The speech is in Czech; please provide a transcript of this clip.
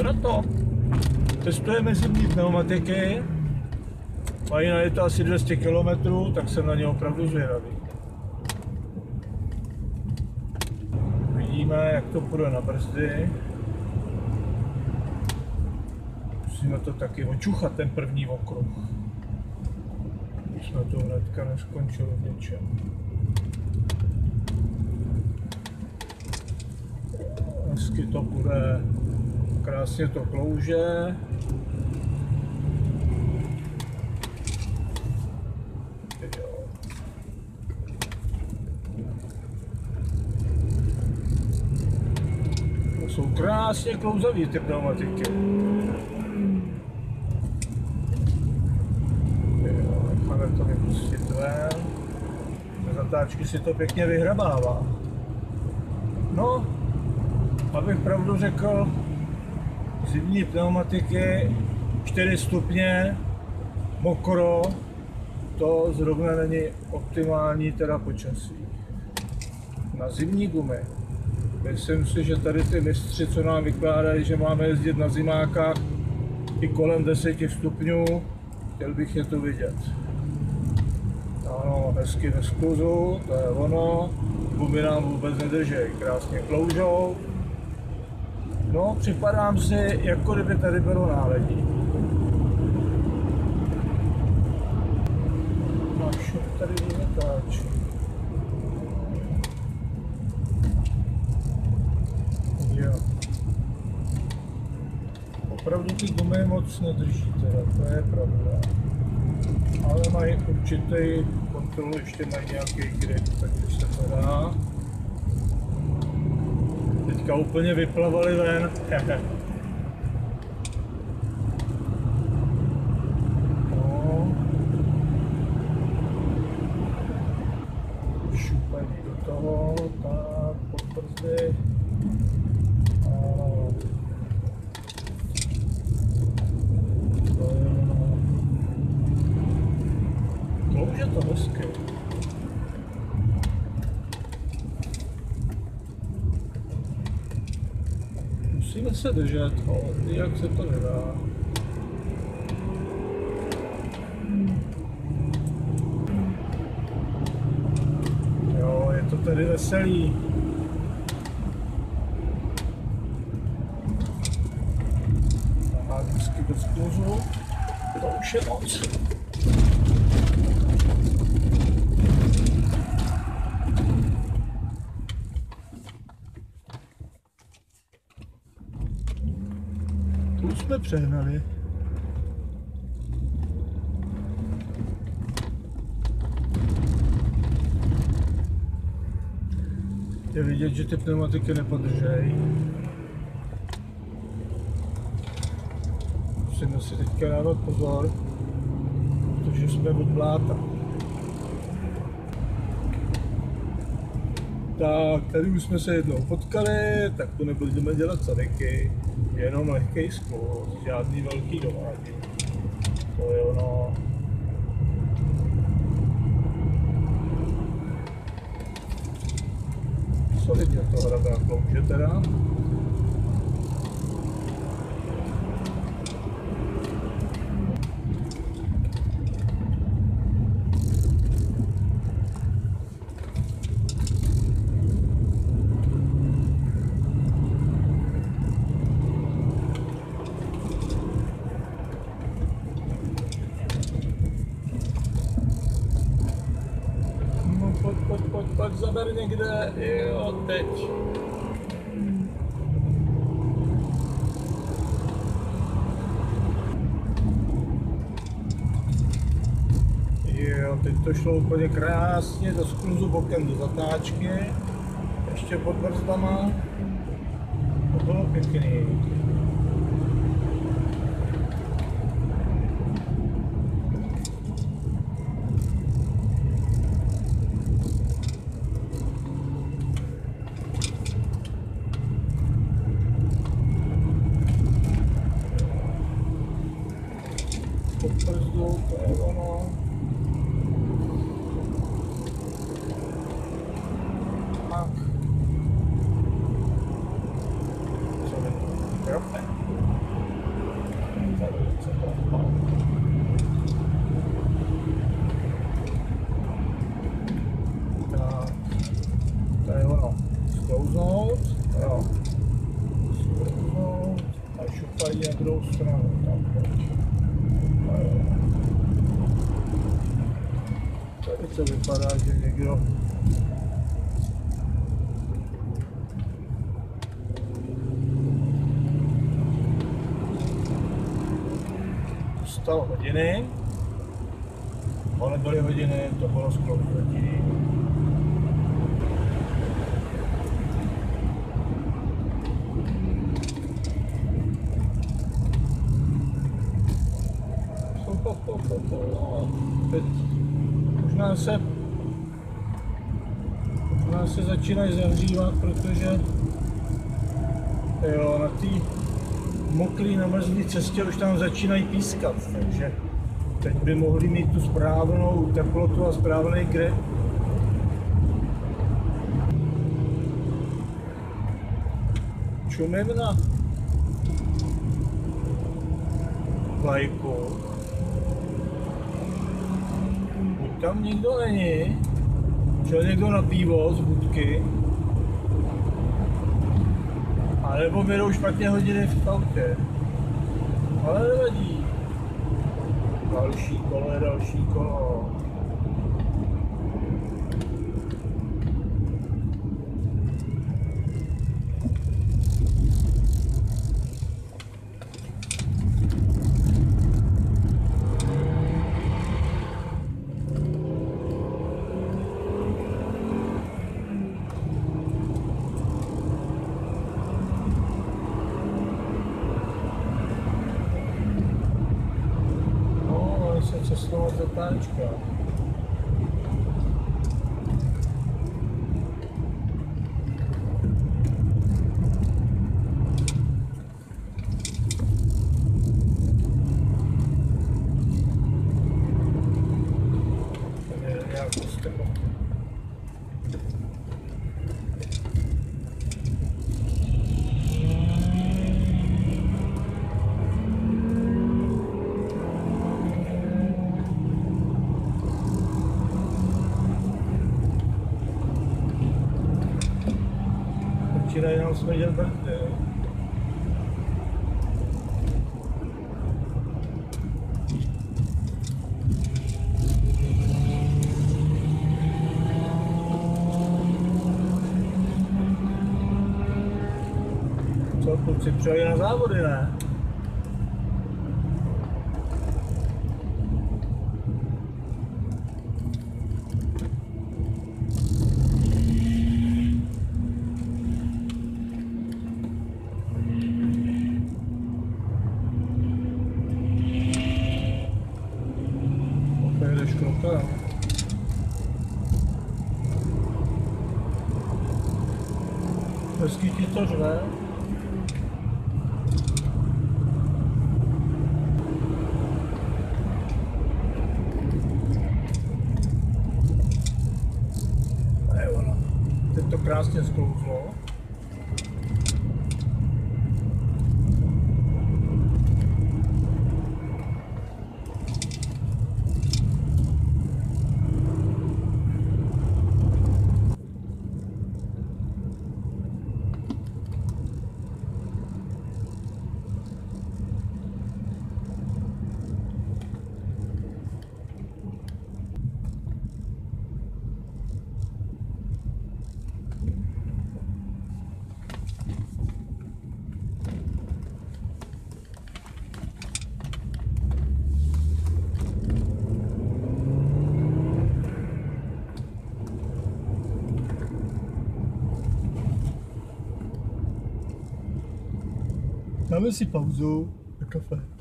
na to. Testujeme zimní pneumatiky. Mají na to asi 200 km, tak jsem na ně opravdu zvědavý. Vidíme, jak to půjde na brzdy. Musíme to taky očuchat, ten první okruh. Už jsme to hnedka neskončili v něčem. Hezky to bude, krásně to klouže. To jsou krásně klouzavý ty pneumatiky. Necháme to vypustit ven. Zatáčky si to pěkně vyhrabává. No, abych pravdu řekl, zimní pneumatiky 4 stupně, mokro, to zrovna není optimální teda počasí. Na zimní gumy. Myslím si, že tady ty mistři, co nám vykládají, že máme jezdit na zimákách i kolem 10 stupňů, chtěl bych je tu vidět. Ano, hezky ve skluzu, to je ono, gumy nám vůbec nedržej, krásně kloužou. No, připadám si, jako kdyby tady bylo náledí. A šup tady vymetáč. Jo. Opravdu ty gumy moc nedrží teda, to je pravda. Ale mají určitý kontrolu, ještě mají nějaký grip, takže se to dá. Teďka úplně vyplavali ven. No. Šupají do toho, tak, pod brzdy. Ano. To je ono. Klouže to hezky. Musíme se držet, jak se to nedá. Jo, je to tady veselý. Aha, vždycky bez skluzu. To už je moc. Tu jsme přehnali. Je vidět, že ty pneumatiky nepodržejí. Musíme si teďka dávat pozor, protože jsme od bláta. Tak, tady už jsme se jednou potkali, tak to nebudeme dělat sadeky, jenom lehkej skluz, žádný velký dovádění. To je ono. Solidně to hrabá klouže teda. Pojď, zaber někde, jo, teď. Jo, teď to šlo úplně krásně do skluzu bokem do zatáčky, ještě pod brzdama, to bylo pěkný. Pod brzdou, to je ono. Tak. druhou stranu. Tam. Tady to vypadá, že někdo dostal hodiny, ale nebyly hodiny, to bylo sklo proti. Teď možná se začínají zahřívat, protože jo, na té mokré namrzlé cestě už tam začínají pískat, takže teď by mohli mít tu správnou teplotu a správný grip. Čumím na vlajku. Buď tam nikdo není, šel někdo na pivo z budky, anebo měl špatně hodiny v autě. Ale nevadí. Další kolo je další kolo. Cestovat zatáčka. Začínají nám smrdět brzdy. Co, kluci přijeli na závody, ne? Hezký ti to řve. A je ono. Teď to krásně sklouzlo. Dáme si pauzu na kafe.